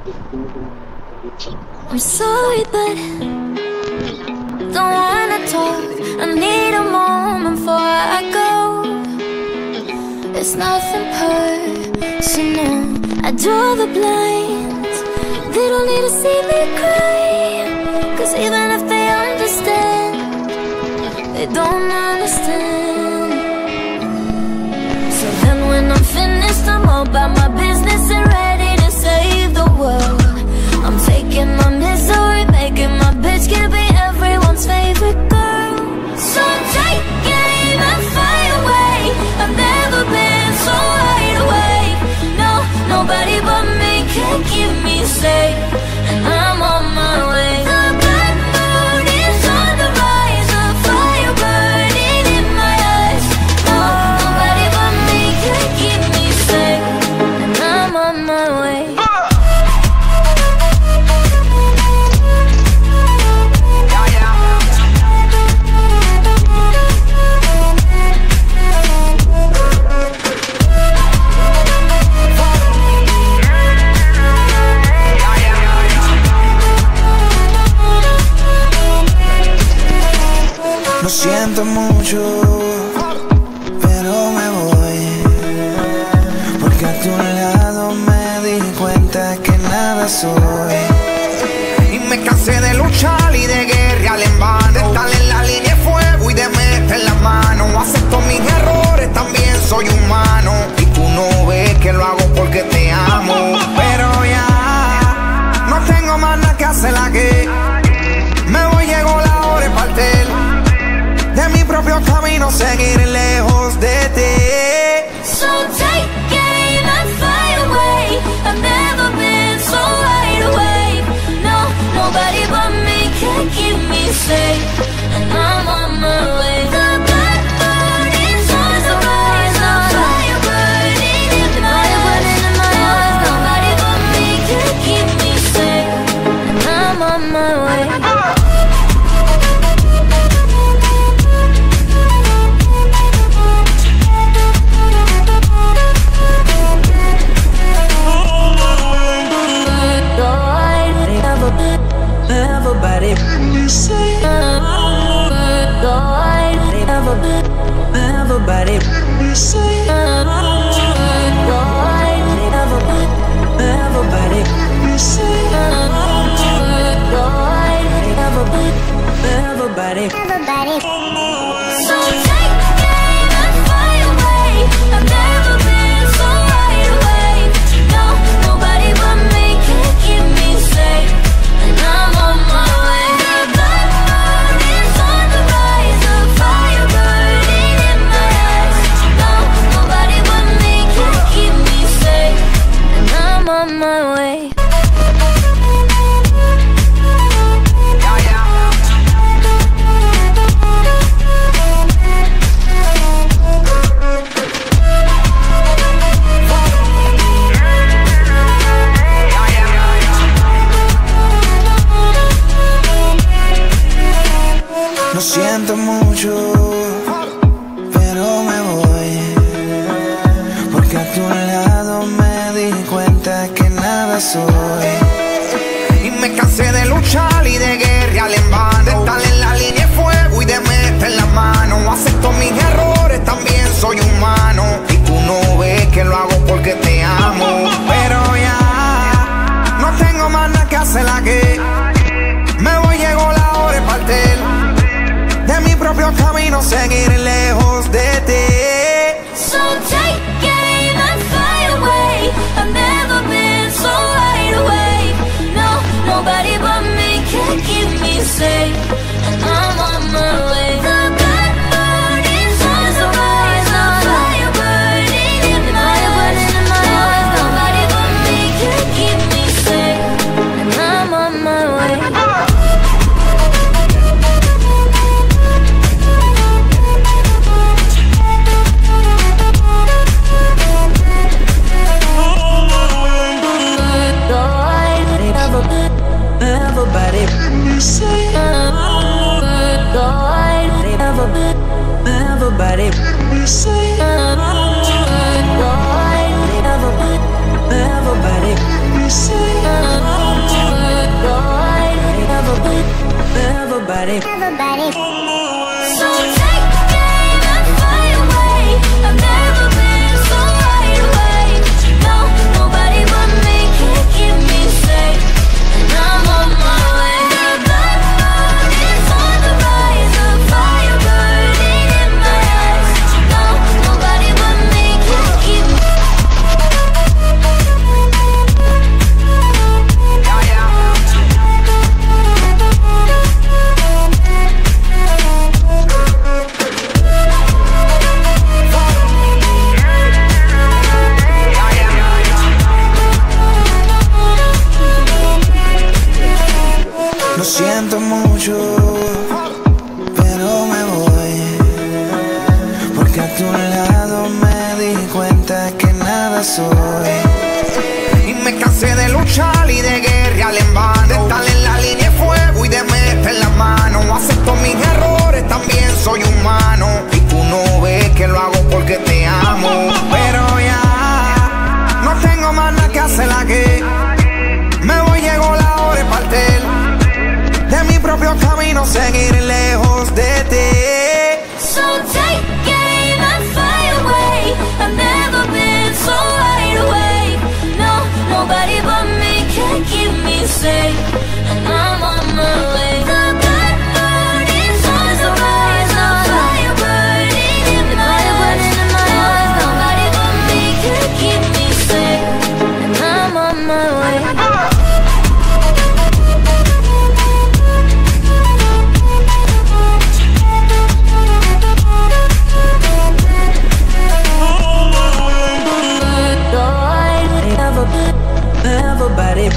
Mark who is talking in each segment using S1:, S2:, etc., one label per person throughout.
S1: I'm sorry, but don't wanna talk. I need a moment before I go. It's nothing personal. I draw the blinds. They don't need to see me cry, 'cause even if they understand, they don't understand. So then when I'm finished, I'm all about my business and ready to save the world. I'm taking my misery, making my bitch can be everyone's favorite girl. So take aim and fly away. I've never been so wide awake. No, nobody but me can keep me safe, and I'm on my way. The black moon is on the rise, a fire burning in my eyes. No, nobody but me can keep me safe, and I'm on my way.
S2: Lo siento mucho, pero me voy, porque a tu lado me di cuenta que nada soy. Y me cansé de luchar y de guerrear en vano, de estar en la línea de fuego y de meter la mano. Acepto mis errores, también soy humano, y tú no ves que lo hago porque te amo. Pero ya no tengo más nada que hacer aquí. Me voy, llegó la hora de partir de mi propio camino, seguir lejos de ti.
S1: So take aim and fly away. I've never been so wide awake. No, nobody but me can keep me safe, and I'm on my way. The black moon is on the rise, a fire burning in my eyes. Nobody but me can keep me safe, and I'm on my way.
S2: Everybody say, everybody say, everybody say, everybody.
S1: So take aim and fly away. I've never been so wide awake. No, nobody but me can keep me safe, and I'm on my way. The black moon is on the rise, a fire burning in my eyes. No, nobody but me can keep me safe, and I'm on my way.
S2: Lo siento mucho, pero me voy, porque a tu lado me di cuenta que nada soy. Y me cansé de luchar y de guerrear en vano, de estar en la línea de fuego y de meter la mano. Acepto mis errores, también soy humano, y tú no ves que lo hago porque te amo. Pero ya no tengo más nada que hacer aquí. Me voy, llegó la hora de partir de mi propio camino, seguir lejos de ti.
S1: So take aim and fly away. I've never been so wide awake. No, nobody but me can keep me safe, and I'm on my way. The black moon is on the rise, a fire burning in my eyes. Nobody but me can keep me safe, and I'm on my way.
S2: Everybody say, everybody say, everybody say. everybody.
S1: So take the game and fly away. I've never been so wide awake. No, nobody but me can keep me safe, and I'm on my way. The blood moon is on the rise, the fire burning in my eyes. No, nobody but me can keep me.
S2: Lo siento mucho, pero me voy, porque a tu lado me di cuenta que nada soy. Y me cansé de luchar y de guerrear en vano, de estar en la línea de fuego y de meter la mano. Acepto mis errores, también soy humano, y tú no ves que lo hago porque te amo. Pero ya no tengo más nada que hacer aquí. Me voy, llegó la hora de partir de mi propio camino, seguir lejos de ti.
S1: So take game and fly away. I've never been so wide awake. No, nobody but me can keep me safe, and I'm on my way. The blood moon is on the rise, the fire burning in my eyes. Nobody but me can keep me safe, and I'm on my way.
S2: Everybody,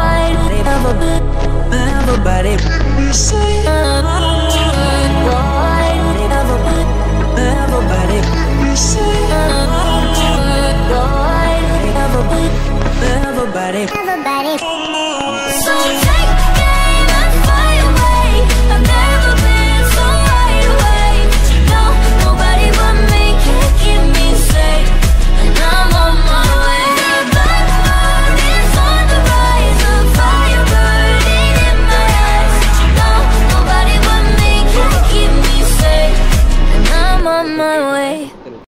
S2: everybody,